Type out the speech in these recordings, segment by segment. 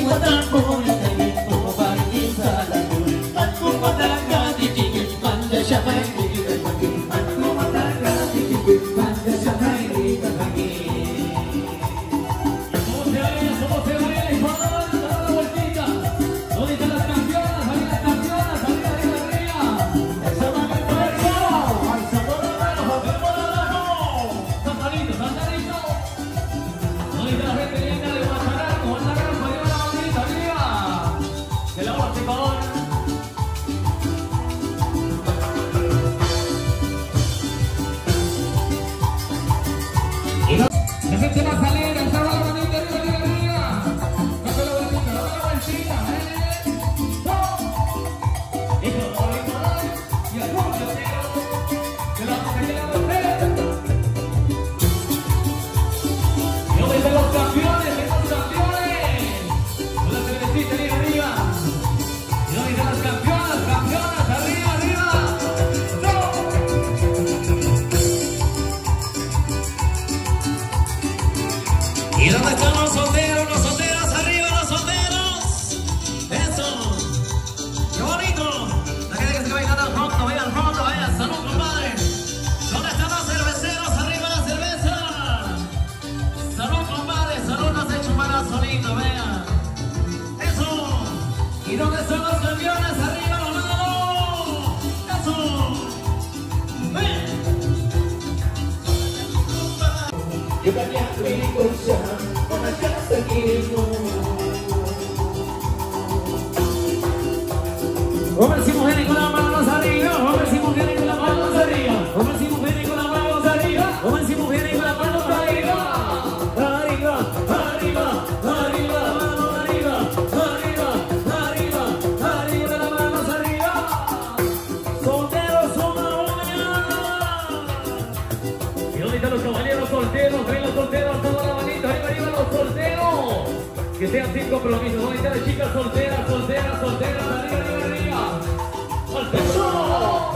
La gente va a salir, alza la manita arriba, arriba, arriba. Dale la vueltita, dale la vueltita, Hijo, y el mundo entero, que la vamos a quedar a ustedes. Y hoy de los campeones, con la cervecita arriba, arriba. Y hoy de las campeonas, arriba, arriba. ¿Y dónde están los solteros? Los solteros, arriba los solteros. Eso. Qué bonito. La gente que se está bailando al fondo, vaya, salud, compadre. ¿Dónde están los cerveceros? Arriba la cerveza. Salud, compadre, salud, no se echen para solito, vea. Eso. ¿Y dónde están los campeones? Arriba los manos. Eso. Ven. Yo cambié mi cosa, una casa que no. Hombres y mujeres con las manos arriba, hombres y mujeres con las manos arriba, hombres y mujeres con las manos arriba, hombres y mujeres con las manos arriba, arriba, arriba, arriba, la mano arriba, arriba, arriba, arriba, las manos arriba. Solteros una buena. Y ahorita los caballeros solteros, ven los solteros, toda la manita, arriba, arriba los solteros. Que sean sin compromisos, ahorita las chicas solteras, arriba, arriba, arriba. ¡Al peso!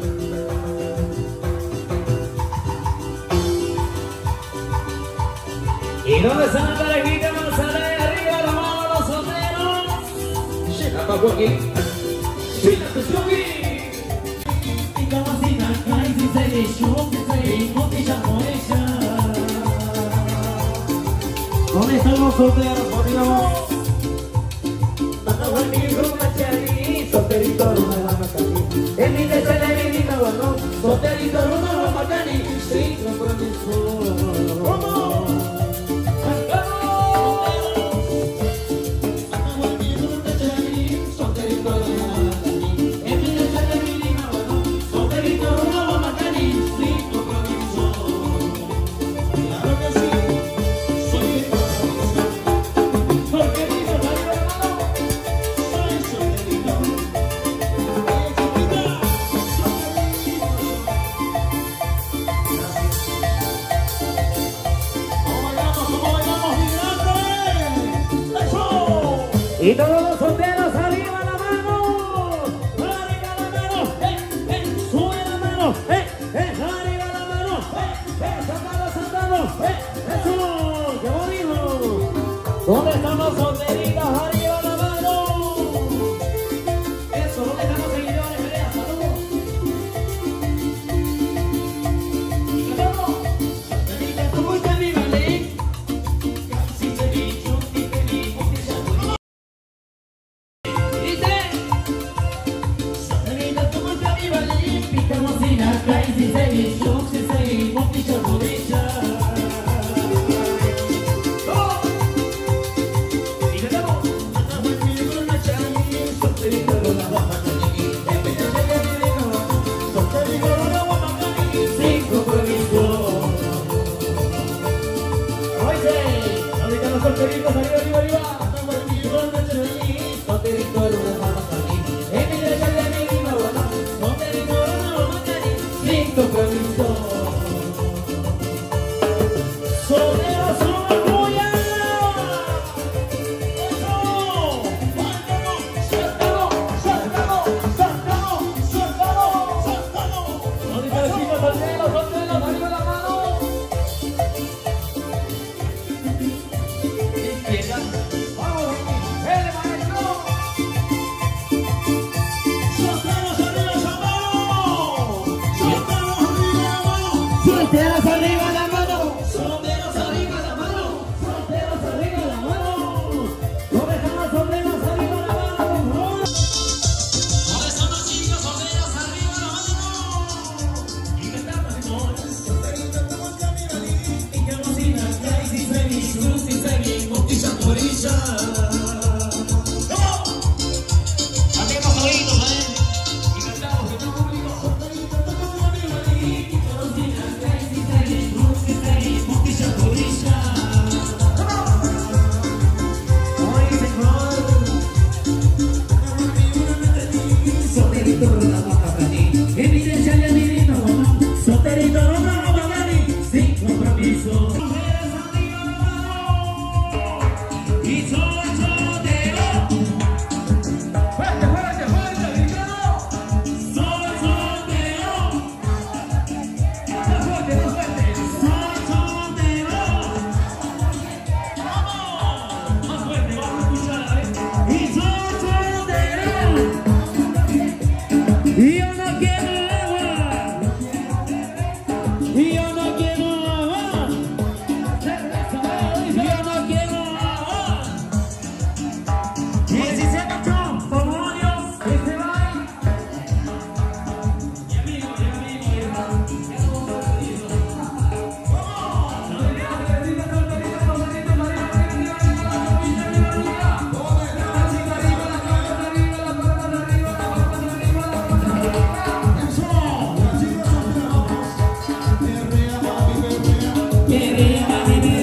¿Y dónde están las parejitas? Vamos a ver arriba, la mano a los solteros. Llega pa' aquí. China, tu chupi. Y como si no cae, si se le chupa, y botella por ella. ¿Dónde están los solteros? Por Dios. Mano amigo, machari, solterito, no me va a matar. En mi deseo de mi caballo, solterito, no me va a matar. Sí, compromiso. ¡Vamos! Y todos los solteros arriba la mano, sube la mano, arriba la mano, saltando, eso, qué bonito. ¿Dónde están los solteritos? Arriba la mano. Eso, ¿dónde están los seguidores? Vea, saludos. Y cantamos. ¿Cómo está mi ballet? Si se dicho, solteritos, arriba, arriba, arriba. Compromiso. qué rica mi vida.